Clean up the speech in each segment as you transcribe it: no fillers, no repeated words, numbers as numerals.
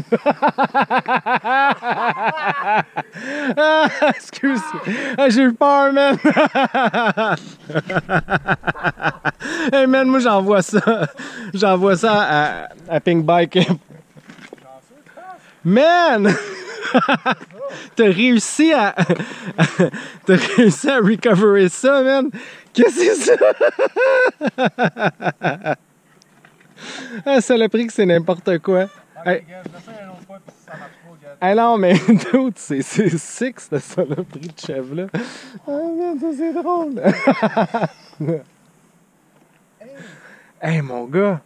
Ah, excuse. Ah, j'ai eu peur, man. Hey, man, moi, j'envoie ça. J'envoie ça à Pink Bike. Man! T'as réussi à... T'as réussi à recoverer ça, man! Qu'est-ce que c'est ça? Ah, ça l'a pris que c'est n'importe quoi. Ok, gars, je vais faire une autre fois, puis si ça marche pas, gars. Ah non, mais dude, c'est sick, cette saloperie de chèvre là. Ah, man, ça c'est drôle. Hey, mon gars!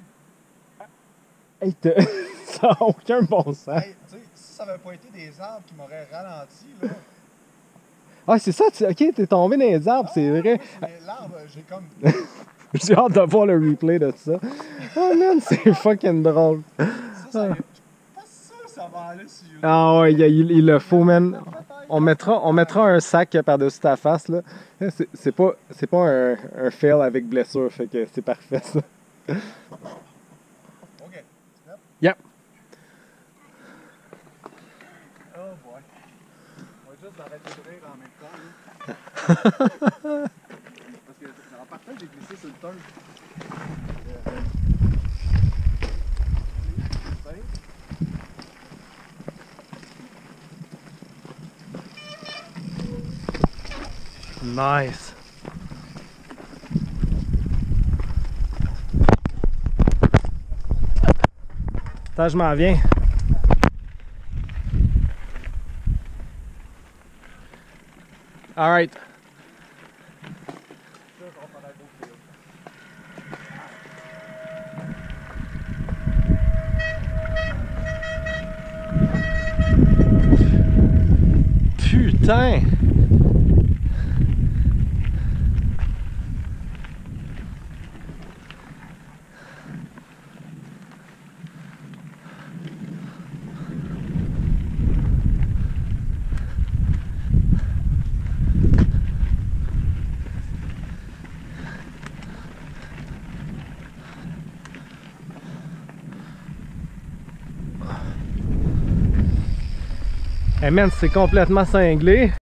Hey, ça n'a aucun bon sens. Hey, tu sais, si ça avait pas été des arbres qui m'auraient ralenti, là. Ah, c'est ça, ok, t'es tombé dans les arbres, c'est vrai. L'arbre, j'ai comme. J'ai hâte de voir le replay de ça. Oh man, c'est fucking drôle. Ça, pas sûr que ça va aller sur YouTube. Ah ouais, il le faut, man. On mettra un sac par-dessus ta face, là. C'est pas un fail avec blessure, fait que c'est parfait, ça. Ok. Yep. Oh boy. On va juste arrêter de rire en même temps, là. Parce que en partant, j'ai glissé sur le turn. Nice. Attends, je m'en viens. All right. Putain! Hey man, c'est complètement cinglé.